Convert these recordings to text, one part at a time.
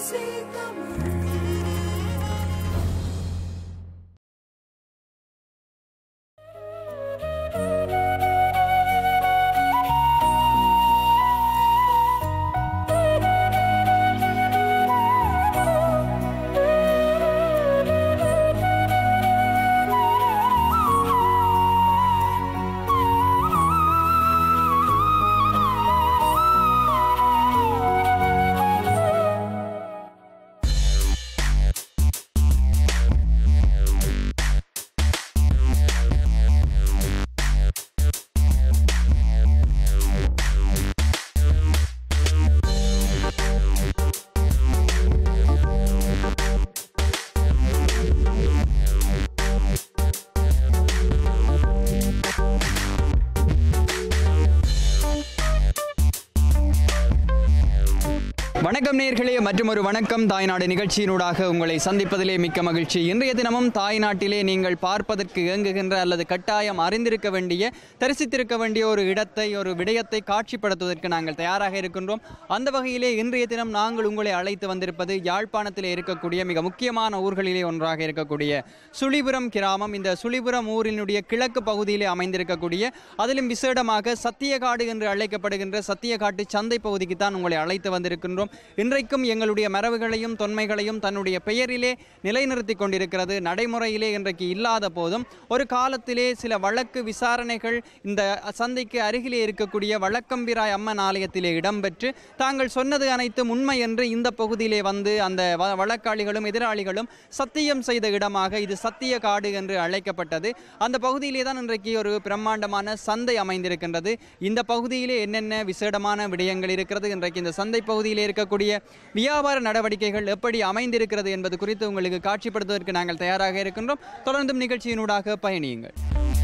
வணக்கம் நேயர்களே, மற்றும் ஒரு வணக்கம் தாய்நாடு நிகழ்ச்சியினூடாக உங்களை சந்திப்பதிலே மிக்க மகிழ்ச்சி. இன்றைய தினமும் தாய்நாட்டிலே நீங்கள் பார்ப்பதற்கு இயங்குகின்ற அல்லது கட்டாயம் அறிந்திருக்க வேண்டிய, தரிசித்திருக்க வேண்டிய ஒரு இடத்தை, ஒரு விடயத்தை காட்சிப்படுத்துவதற்கு நாங்கள் தயாராக இருக்கின்றோம். அந்த வகையிலே இன்றைய தினம் நாங்கள் உங்களை அழைத்து வந்திருப்பது யாழ்ப்பாணத்திலே இருக்கக்கூடிய மிக முக்கியமான ஊர்களிலே ஒன்றாக இருக்கக்கூடிய சுழிபுரம் கிராமம். இந்த சுழிபுரம் ஊரினுடைய கிழக்கு பகுதியிலே அமைந்திருக்கக்கூடிய, அதிலும் விசேடமாக சத்தியகாடு என்று அழைக்கப்படுகின்ற சத்தியகாட்டு சந்தை பகுதிக்கு தான் உங்களை அழைத்து வந்திருக்கின்றோம். இன்றைக்கும் எங்களுடைய மரபுகளையும் தொன்மைகளையும் தன்னுடைய பெயரிலே நிலைநிறுத்தி கொண்டிருக்கிறது. நடைமுறையிலே இன்றைக்கு இல்லாத போதும் ஒரு காலத்திலே சில வழக்கு விசாரணைகள் இந்த சந்தைக்கு அருகிலே இருக்கக்கூடிய வழக்கம்பிராய் அம்மன் ஆலயத்திலே இடம்பெற்று தாங்கள் சொன்னது அனைத்தும் உண்மை என்று இந்த பகுதியிலே வந்து அந்த வழக்காளிகளும் எதிராளிகளும் சத்தியம் செய்த இடமாக இது சத்தியகாடு என்று அழைக்கப்பட்டது. அந்த பகுதியிலே தான் இன்றைக்கு ஒரு பிரம்மாண்டமான சந்தை அமைந்திருக்கின்றது. இந்த பகுதியிலே என்னென்ன விசேடமான விடயங்கள் இருக்கிறது, இன்றைக்கு இந்த சந்தை பகுதியிலே இருக்கக்கூடிய வியாபார நடவடிக்கைகள் எப்படி அமைந்திருக்கிறது என்பது குறித்து உங்களுக்கு காட்சிப்படுத்துவதற்கு நாங்கள் தயாராக இருக்கின்றோம். தொடர்ந்தும் நிகழ்ச்சியினூடாக பயணியுங்கள்.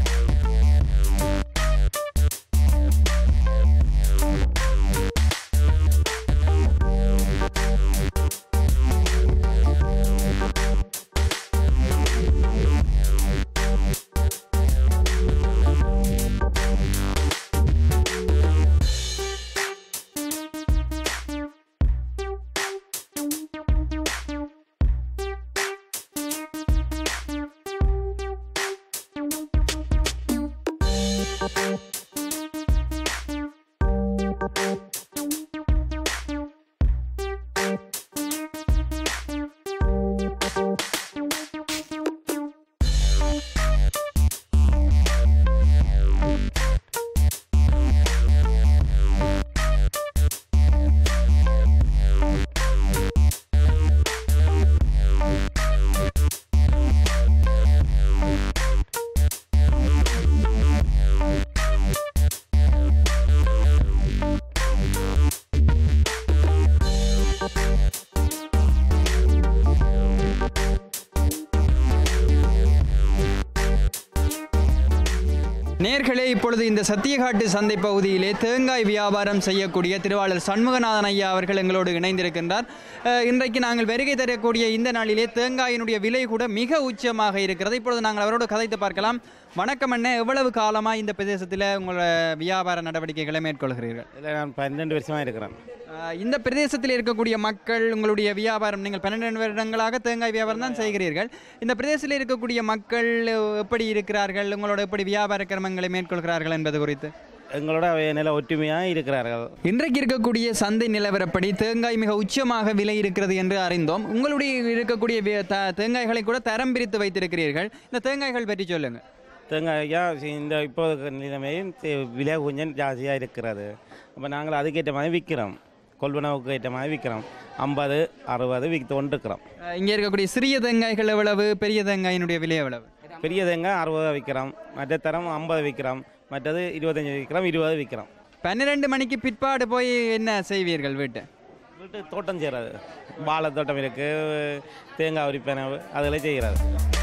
நேர்களே, இப்பொழுது இந்த சத்தியகாட்டு சந்தை பகுதியிலே தேங்காய் வியாபாரம் செய்யக்கூடிய திருவாளர் சண்முகநாதன் ஐயா அவர்கள் எங்களோடு இணைந்திருக்கின்றார். இன்றைக்கு நாங்கள் வருகை தரக்கூடிய இந்த நாளிலே தேங்காயினுடைய விலை கூட மிக உச்சமாக இருக்கிறது. இப்பொழுது நாங்கள் அவரோடு கதைத்து பார்க்கலாம். வணக்கம் அண்ணே, எவ்வளவு காலமாக இந்த பிரதேசத்தில் உங்களோட வியாபார நடவடிக்கைகளை மேற்கொள்கிறீர்கள்? இல்லை, நான் 12 வருஷமாக இருக்கிறேன். இந்த பிரதேசத்தில் இருக்கக்கூடிய மக்கள், உங்களுடைய வியாபாரம், நீங்கள் 12 வருடங்களாக தேங்காய் வியாபாரம் தான் செய்கிறீர்கள். இந்த பிரதேசத்தில் இருக்கக்கூடிய மக்கள் எப்படி இருக்கிறார்கள், உங்களோட எப்படி வியாபார கிரமங்களை மேற்கொள்கிறார்கள் என்பது குறித்து? எங்களோட நில ஒற்றுமையாக இருக்கிறார்கள். இன்றைக்கு இருக்கக்கூடிய சந்தை நிலவரப்படி தேங்காய் மிக உச்சமாக விலை இருக்கிறது என்று அறிந்தோம். உங்களுடைய இருக்கக்கூடிய தேங்காய்களை கூட தரம் பிரித்து வைத்திருக்கிறீர்கள். இந்த தேங்காய்கள் பற்றி சொல்லுங்கள். தேங்காயா இந்த இப்போது நிலைமையும் விலை கொஞ்சம் ஜாஸ்தியாக இருக்கிறது. அப்போ நாங்கள் அதுக்கேற்ற மாதிரி விற்கிறோம், கொள்வனவுக்கு ஏற்ற மாதிரி விற்கிறோம். 50, 60 விற்று கொண்டு இருக்கிறோம். இங்கே இருக்கக்கூடிய சிறிய தேங்காய்கள் எவ்வளவு, பெரிய தேங்காயினுடைய விலை எவ்வளவு? பெரிய தேங்காய் 60 விற்கிறோம், மற்ற தரம் 50 விற்கிறோம், மற்றது 25 விற்கிறோம், 20 விற்கிறோம். 12 மணிக்கு பிற்பாடு போய் என்ன செய்வீர்கள்? வீட்டு தோட்டம் செய்கிறது, வாழை தோட்டம் இருக்குது, தேங்காய் உரிப்பனை அதில் செய்கிறது.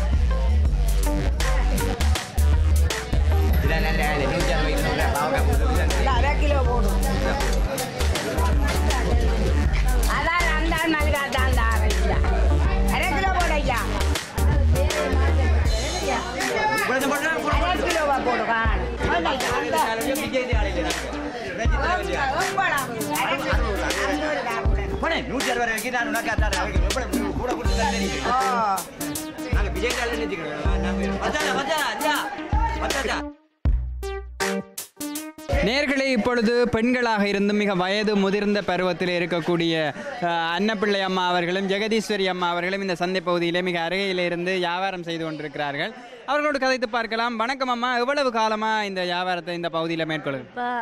கிலோ போடும். அதான் அந்த நல்லா தான் அரை கிலோ போடையா, கிலோவா போடுவா. நேர்களே, இப்பொழுது பெண்களாக இருந்தும் மிக வயது முதிர்ந்த பருவத்தில் இருக்கக்கூடிய அன்னப்பிள்ளை அம்மா அவர்களும் ஜெகதீஸ்வரி அம்மா அவர்களும் இந்த சந்தை பகுதியிலே மிக அருகையில் இருந்து வியாபாரம் செய்து கொண்டிருக்கிறார்கள். அவர்களோடு கதைத்து பார்க்கலாம். வணக்கம் அம்மா, எவ்வளவு காலமா இந்த வியாபாரத்தை இந்த பகுதியில் மேற்கொள்ளுது?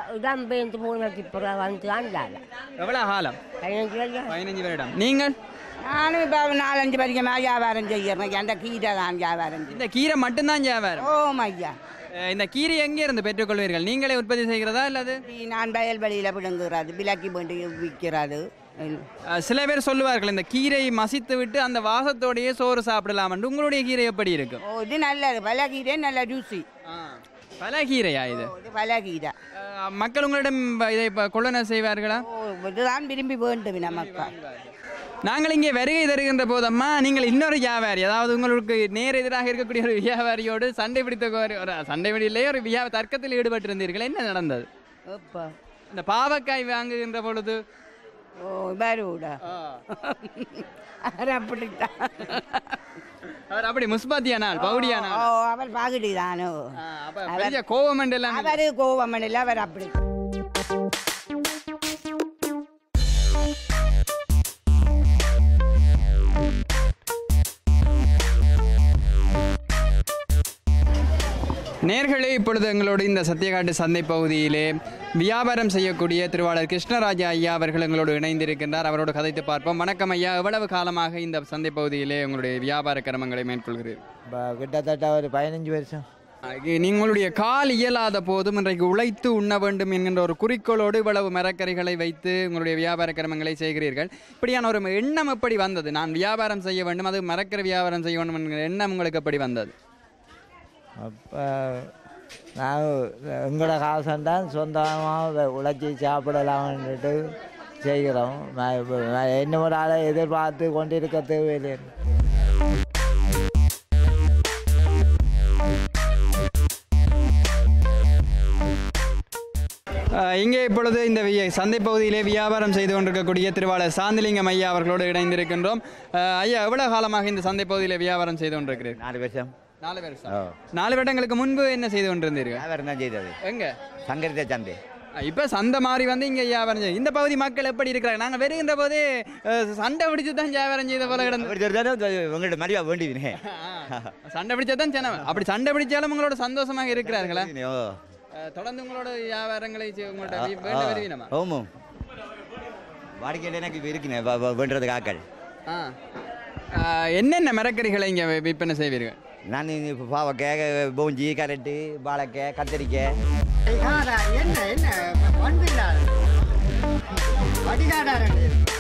எவ்வளவு காலம்? 15 வருடம். நீங்கள்? நானும் இப்போ 4-5 வருஷமாக வியாபாரம் செய்யறேன். அந்த கீரை தான் வியாபாரம். இந்த கீரை மட்டும்தான் வியாபாரம்? ஓம் ஐயா. இந்த கீரை எங்கே இருந்து பெற்றுக்கொள்வீர்கள்? நீங்களே உற்பத்தி செய்கிறதா அல்லது? நான் வயல்வெளியில் விடுங்குறது, விலைக்கு வேண்டி விற்கிறது. சில பேர் சொல்லுவார்கள் இந்த கீரையை மசித்து விட்டு அந்த வாசத்தோடையே சோறு சாப்பிடலாம் என்று. உங்களுடைய கீரை எப்படி இருக்கும்? ஓ, இது நல்லது. பல கீரை நல்ல ருசி. பல கீரையா இது? பல கீரை. மக்கள் உங்களிடம் இதை கொள்ளன செய்வார்களா? ஓ, இதுதான் விரும்பி வேண்டும் நமக்கு. நாங்கள் இங்கே வருகை தருகின்ற போதம்மா, நீங்கள் இன்னொரு வியாபாரி, அதாவது உங்களுக்கு நேர் எதிராக இருக்கக்கூடிய ஒரு வியாபாரியோடு சண்டை பிடித்த ஒரு சண்டை பிடியிலேயே ஒரு தர்க்கத்தில் ஈடுபட்டிருந்தீர்கள். என்ன நடந்தது? இந்த பாவக்காய் வாங்குகின்ற பொழுது ஓ பரூடா அப்படித்தான். அவர் அப்படி முஸ்பாத்தியானால் பவுடியானால் அவர் பாகுடி தானோ கோவம் எல்லாம். அவரு கோவம் இல்லை, அவர் அப்படி. நேர்களே, இப்பொழுது எங்களோடு இந்த சத்தியகாட்டு சந்தை பகுதியிலே வியாபாரம் செய்யக்கூடிய திருவாளர் கிருஷ்ணராஜா ஐயா அவர்கள் எங்களோடு இணைந்திருக்கின்றார். அவரோடு கதைத்து பார்ப்போம். வணக்கம் ஐயா, எவ்வளவு காலமாக இந்த சந்தை பகுதியிலே உங்களுடைய வியாபார கிரமங்களை மேற்கொள்கிறீர்கள்? கிட்டத்தட்ட ஒரு 15 வருஷம். நீங்களுடைய கால் இயலாத போதும் இன்றைக்கு உழைத்து உண்ண வேண்டும் என்கின்ற ஒரு குறிக்கோளோடு இவ்வளவு மரக்கறிகளை வைத்து உங்களுடைய வியாபார கிரமங்களை செய்கிறீர்கள். இப்படியான ஒரு எண்ணம் எப்படி வந்தது? நான் வியாபாரம் செய்ய வேண்டும், அது மரக்கறி வியாபாரம் செய்ய வேண்டும் என்கிற எண்ணம் உங்களுக்கு எப்படி வந்தது? அப்போ நான் எங்களோட காசந்தான் சொந்தமாக உழைச்சி சாப்பிடலாம்னுட்டு செய்கிறோம். என்ன ஒரு ஆளை எதிர்பார்த்து கொண்டிருக்க தேவையில்லை. இங்கே இப்பொழுது இந்த சந்தை பகுதியிலே வியாபாரம் செய்து கொண்டிருக்கக்கூடிய திருவாளர் சாந்திலிங்கம் ஐயா அவர்களோடு இணைந்திருக்கின்றோம். ஐயா, எவ்வளவு காலமாக இந்த சந்தை பகுதியிலே வியாபாரம் செய்து கொண்டிருக்கிறீர்கள்? 4 வருஷம். 4 வருஷம். 4 வருடங்களுக்கு முன்பு என்ன செய்து கொண்டிருந்தீர்கள்? வியாபாரம் தான் செய்தது. எங்க? சங்கரித்த சந்தை. இப்போ சந்தை மாறி வந்து இங்கே வியாபாரம் செய்யும். இந்த பகுதி மக்கள் எப்படி இருக்கிறாங்க? நாங்கள் வருகின்ற போதே சண்டை பிடிச்சி தான் வியாபாரம் செய்த போல கிடந்து. உங்கள்கிட்ட மரியா வேண்டியதுனே. சண்டை பிடிச்சா தான் ஜனம். அப்படி சண்டை பிடிச்சாலும் உங்களோட சந்தோஷமாக இருக்கிறார்களா? தொடர்ந்து உங்களோட வியாபாரங்களை உங்கள்கிட்ட வேண்ட வருவீனமா? ஆமாம், வாடிக்கையில் எனக்கு இருக்குண்ணே வேண்டது காக்கள். என்னென்ன மரக்கறிகளை இங்கே விற்பனை செய்வீர்கள்? நான் இப்போ பாவக்காய், பூஞ்சி, கரட்டு, வாழைக்காய், கத்திரிக்காய். என்ன என்ன பண்பில்லாத வடிகாடாரன்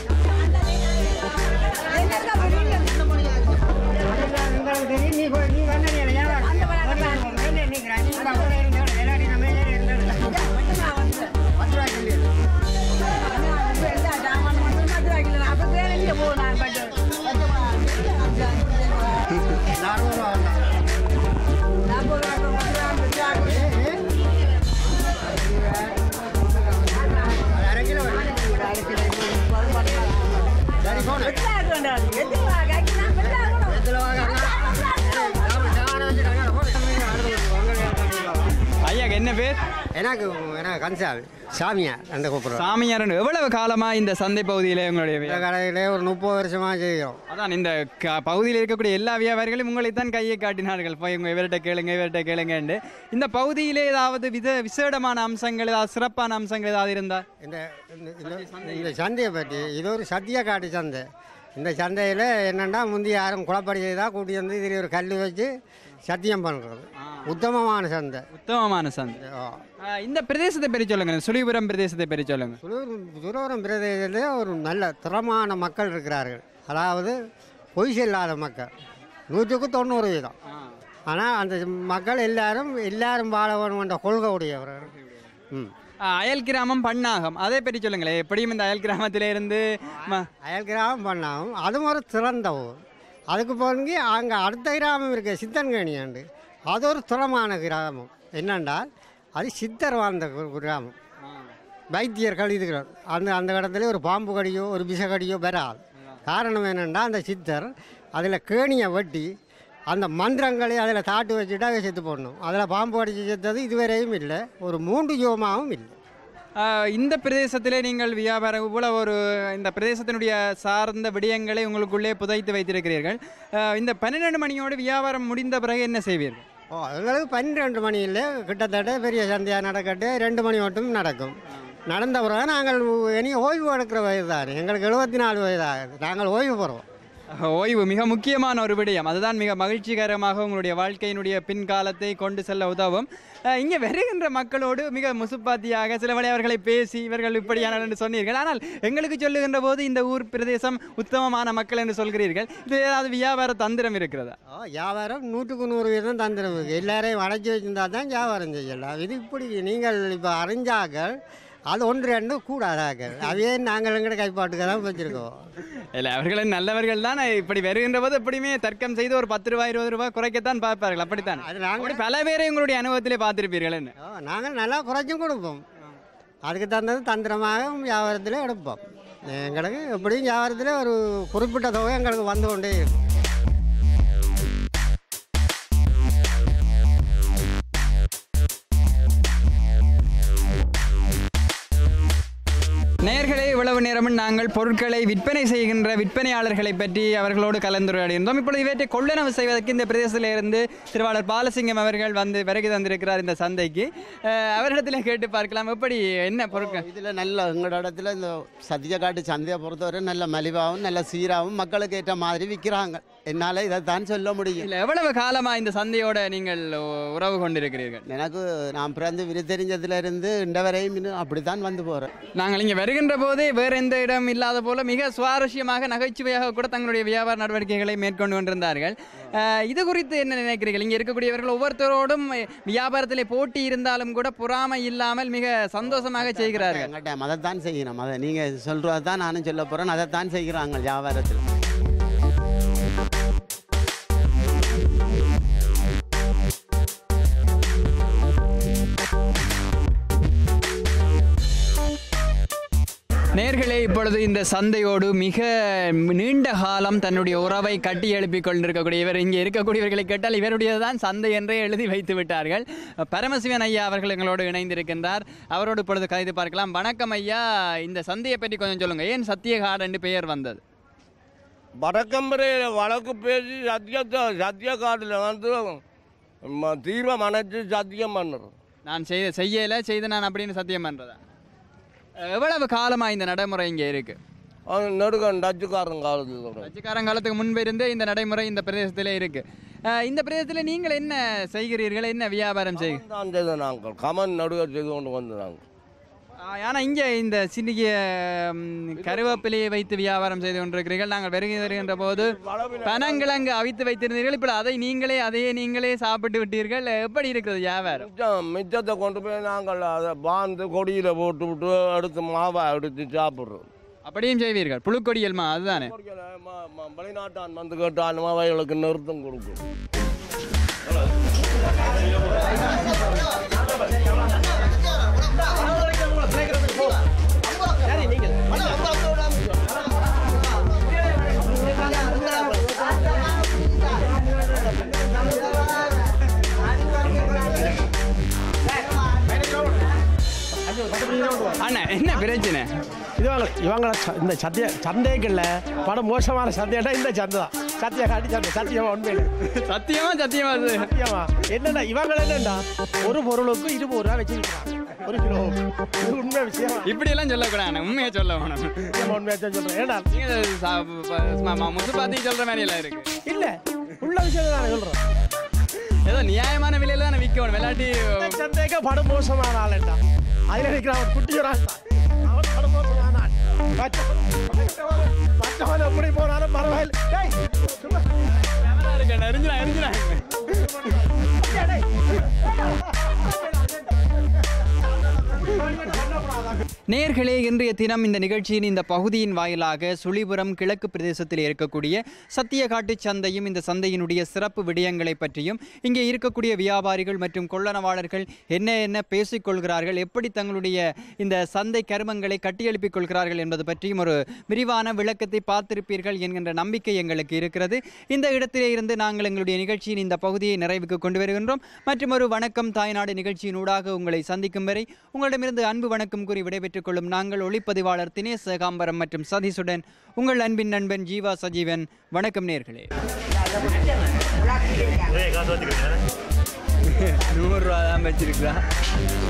ஐயா, என்ன பேர்? எனக்கு கன்சாமி சாமியார் அந்த கூப்பிடுறோம். சாமியார். எவ்வளவு காலமா இந்த சந்தை பகுதியிலே உங்களுடைய கடையிலே ஒரு 30 வருஷமா செய்கிறோம். அதான் இந்த பகுதியில் இருக்கக்கூடிய எல்லா வியாபாரிகளும் உங்களைத்தான் கையை காட்டினார்கள், போய் உங்க இவர்கிட்ட கேளுங்க. இந்த பகுதியிலே ஏதாவது விசேடமான அம்சங்கள், ஏதாவது சிறப்பான அம்சங்கள் ஏதாவது இருந்தா? இந்த சந்தையை பற்றி, இது ஒரு சத்தியக்காட்டு சந்தை. இந்த சந்தையில் என்னென்னா முந்தி யாரும் குழப்படி செய்தால் கூட்டி வந்து இதில் ஒரு கல் வச்சு சத்தியம் பண்ணுறது. உத்தமமான சந்தை. இந்த பிரதேசத்தை பெரிய சொல்லுங்க, சுழிபுரம் பிரதேசத்தை பெரிய சொல்லுங்க. சுழிபுரம் பிரதேசத்தில் ஒரு நல்ல திறமான மக்கள் இருக்கிறார்கள். அதாவது பொய் சொல்லாத மக்கள் 100க்கு 90%. ஆனால் அந்த மக்கள் எல்லாரும் வாழ வேணும் என்ற கொள்கை உடையவர்கள். அயல் கிராமம் பண்ணாகம், அதே பற்றி சொல்லுங்களேன். எப்படியும் இந்த அயல் கிராமத்தில இருந்து அயல் கிராமம் பண்ணாகும், அதுவும் ஒரு திறந்த ஊர். அதுக்கு போனீங்க அங்கே அடுத்த கிராமம் இருக்குது சித்தன்கேணியாண்டு. அது ஒரு திறமான கிராமம். என்னென்றால் அது சித்தர் வாழ்ந்த கிராமம். வைத்தியர்கள் இதுகிறார். அந்த இடத்துல ஒரு பாம்பு கடியோ ஒரு விஷ கடியோ வராது. காரணம் என்னென்னா அந்த சித்தர் அதில் கேணியை வெட்டி அந்த மந்திரங்களை அதில் தாட்டு வச்சுட்டு அதை செத்து போடணும். அதில் பாம்பு அடித்து செத்தது இதுவரையும் இல்லை, ஒரு 3 யுகமாகவும் இல்லை. இந்த பிரதேசத்திலே நீங்கள் வியாபாரம் போல ஒரு இந்த பிரதேசத்தினுடைய சார்ந்த விடயங்களை உங்களுக்குள்ளே புதைத்து வைத்திருக்கிறீர்கள். இந்த 12 மணியோடு வியாபாரம் முடிந்த பிறகு என்ன செய்வீர்கள்? எங்களுக்கு 12 மணியில் கிட்டத்தட்ட பெரிய சந்தையாக நடக்கட்டு 2 மணி மட்டும் நடக்கும். நடந்த பிறகு நாங்கள் இனி ஓய்வு எடுக்கிற வயது தான். எங்களுக்கு 74 வயது ஆகுது. நாங்கள் ஓய்வு பெறுவோம். ஓய்வு மிக முக்கியமான ஒரு விடயம். அதுதான் மிக மகிழ்ச்சிகரமாக உங்களுடைய வாழ்க்கையினுடைய பின்காலத்தை கொண்டு செல்ல உதவும். இங்கே வருகின்ற மக்களோடு மிக முசுப்பாத்தியாக சில வழி அவர்களை பேசி இவர்கள் இப்படியான என்று சொன்னீர்கள். ஆனால் எங்களுக்கு சொல்லுகின்ற போது இந்த ஊர் பிரதேசம் உத்தமமான மக்கள் என்று சொல்கிறீர்கள். இது ஏதாவது வியாபார தந்திரம் இருக்கிறதா? வியாபாரம் 100க்கு 100% தந்திரம் இருக்குது. எல்லாரையும் அடைச்சி வச்சிருந்தா தான் வியாபாரம் செய்யலாம். இது இப்படி நீங்கள் இப்போ அறிஞ்சாக்கள் அது 1-2 கூடாதாக்கள். அவையே நாங்கள் எங்கள்கிட்ட கைப்பாட்டுக்கு தான் வச்சுருக்கோம். இல்லை, அவர்களும் நல்லவர்கள் தான். இப்படி வருகின்ற போது எப்படியுமே தர்க்கம் செய்து ஒரு 10 ரூபாய் 20 ரூபாய் குறைக்கத்தான் பார்ப்பார்கள். அப்படித்தான் அது நாங்கள் பல பேரை உங்களுடைய அனுபவத்திலே பார்த்துருப்பீர்கள். என்ன நாங்கள் நல்லா குறைச்சும் கொடுப்போம். அதுக்கு தந்தது தந்திரமாக வியாபாரத்தில் எடுப்போம். எங்களுக்கு எப்படியும் வியாபாரத்தில் ஒரு குறிப்பிட்ட தொகை எங்களுக்கு வந்து கொண்டே இருக்கும். நேயர்களே, இவ்வளவு நேரமும் நாங்கள் பொருட்களை விற்பனை செய்கின்ற விற்பனையாளர்களை பற்றி அவர்களோடு கலந்துரையாடியிருந்தோம். இப்பொழுது இவற்றை கொள்ளளவு செய்வதற்கு இந்த பிரதேசத்திலிருந்து திருவாளர் பாலசிங்கம் அவர்கள் வந்து வருகை தந்திருக்கிறார் இந்த சந்தைக்கு. அவரிடத்திலே கேட்டு பார்க்கலாம், எப்படி என்ன பொருட்கள் இதில் நல்ல எங்களோட இடத்துல இந்த சத்தியக்காட்டு சந்தையை பொறுத்தவரை நல்ல மலிவாகவும் நல்ல சீராகவும் மக்களுக்கு ஏற்ற மாதிரி விற்கிறாங்க. என்னால் இதை தான் சொல்ல முடியும். இல்லை, எவ்வளவு காலமாக இந்த சந்தையோட நீங்கள் உறவு கொண்டிருக்கிறீர்கள்? எனக்கு நான் பிறந்து விருத்தெரிஞ்சதுலேருந்து இந்த வரையும் அப்படித்தான் வந்து போகிறேன். நாங்கள் இங்கே வருகின்ற போதே வேறு எந்த இடம் இல்லாத போல மிக சுவாரஸ்யமாக நகைச்சுவையாக கூட தங்களுடைய வியாபார நடவடிக்கைகளை மேற்கொண்டு கொண்டிருந்தார்கள். இது குறித்து என்ன நினைக்கிறீர்கள்? இங்கே இருக்கக்கூடியவர்கள் ஒவ்வொருத்தரோடும் வியாபாரத்திலே போட்டி இருந்தாலும் கூட பொறாமை இல்லாமல் மிக சந்தோஷமாக செய்கிறார்கள். எங்கள்கிட்ட அதைத்தான் செய்யணும். அதை நீங்கள் சொல்கிறது தான் நானும் சொல்ல போகிறேன். அதைத்தான் செய்கிறாங்க வியாபாரத்தில். நேர்களே, இப்பொழுது இந்த சந்தையோடு மிக நீண்ட காலம் தன்னுடைய உறவை கட்டி எழுப்பிக் கொண்டிருக்கக்கூடியவர் இங்கே இருக்கக்கூடியவர்களை கேட்டால் இவருடையதான் சந்தை என்றே எழுதி வைத்து விட்டார்கள். பரமசிவன் ஐயா அவர்கள் எங்களோடு இணைந்திருக்கின்றார். அவரோடு இப்பொழுது கதைத்து பார்க்கலாம். வணக்கம் ஐயா, இந்த சந்தையை பற்றி கொஞ்சம் சொல்லுங்கள். ஏன் சத்தியகாடு என்று பெயர் வந்தது? வடக்கம்பரையில் வழக்கு பேசி சத்தியகாட்டில் வந்து தீர்வம் அணைச்சி சத்தியம் பண்ணுறது. நான் செய்து நான் அப்படின்னு சத்தியம் பண்ணுறதா? எவ்வளவு காலமாக இந்த நடைமுறை இங்கே இருக்குது? டச்சுக்காரங்காலத்துக்கு முன்பு இருந்தே இந்த நடைமுறை இந்த பிரதேசத்திலே இருக்குது. இந்த பிரதேசத்தில் நீங்கள் என்ன செய்கிறீர்கள்? என்ன வியாபாரம் செய்து நாங்கள் கமன் நடுக செய்து கொண்டு வந்து நாங்கள். ஆனால் இங்கே இந்த சின்னிய கருவேப்பிலையை வைத்து வியாபாரம் செய்து கொண்டிருக்கிறீர்கள். நாங்கள் வருகின்ற போது பனங்கிழங்கு அவித்து வைத்திருந்தீர்கள். இப்போ அதையே நீங்களே சாப்பிட்டு விட்டீர்கள். எப்படி இருக்கிறது வியாபாரம்? மிச்சத்தை கொண்டு போய் நாங்கள் அதை பாந்து கொடியில் போட்டு விட்டு எடுத்து மாவை எடுத்து சாப்பிட்றோம். அப்படியும் செய்வீர்கள்? புழுக்கொடியல்மா அதுதானே? வெளிநாட்டான் வந்து கேட்டால் மாவைகளுக்கு நிறுத்தம் கொடுக்கும். அண்ணா, என்ன பிரச்சனை? இவங்கள இந்த சந்தைகள்ல பல மோசமான சந்தையா இந்த சந்தை தான். சத்திய காட்டி சந்தை சத்தியமா உண்மையில சத்தியமா என்னன்னா இவங்க என்னண்டா ஒரு பொருளுக்கு 20 ரூபா வச்சிருக்காங்க ஒரு கிலோ. இது உண்மை விஷயம். இப்படி எல்லாம் சொல்லக்கூடாது, உண்மையை சொல்ல வேணும். உண்மையா சொல்றேன். ஏன்னா முசுபாத்தி சொல்ற மாதிரி எல்லாம் இருக்கு. இல்ல உள்ள விஷயம் நான் சொல்றேன். ஏதோ நியாயமான விலையில தானே விற்கணும். விளையாட்டி சந்தைக்கு படம் மோசமான ஆளுண்டா. அதில் இருக்கிற அவன் குட்டியோரான் அவன் படம் மோசமான ஆள். மற்றவன் எப்படி போனாலும் பரவாயில்ல. நேர்களே, இன்றைய தினம் இந்த நிகழ்ச்சியின் இந்த பகுதியின் வாயிலாக சுழிபுரம் கிழக்கு பிரதேசத்தில் இருக்கக்கூடிய சத்தியகாட்டு சந்தையும் இந்த சந்தையினுடைய சிறப்பு விடயங்களை பற்றியும் இங்கே இருக்கக்கூடிய வியாபாரிகள் மற்றும் கொள்ளனவாளர்கள் என்ன பேசிக்கொள்கிறார்கள், எப்படி தங்களுடைய இந்த சந்தை கருமங்களை கட்டியெழுப்பிக் கொள்கிறார்கள் என்பது பற்றியும் ஒரு விரிவான விளக்கத்தை பார்த்திருப்பீர்கள் என்கின்ற நம்பிக்கை எங்களுக்கு இருக்கிறது. இந்த இடத்திலே இருந்து நாங்கள் எங்களுடைய நிகழ்ச்சியின் இந்த பகுதியை நிறைவுக்கு கொண்டு வருகின்றோம். மற்றும் ஒரு வணக்கம் தாய்நாடு நிகழ்ச்சியினூடாக உங்களை சந்திக்கும் வரை உங்களிடமிருந்து அன்பு வணக்கம் கூறி விடைபெற்றுக் கொள்ளும் நாங்கள் ஒளிப்பதிவாளர் தினேஷ் ஏகாம்பரம் மற்றும் சதீஷுடன் உங்கள் அன்பின் நண்பன் ஜீவா சஜீவன். வணக்கம் நேர்களே. 100 ரூபா தான் வச்சிருக்கிறா.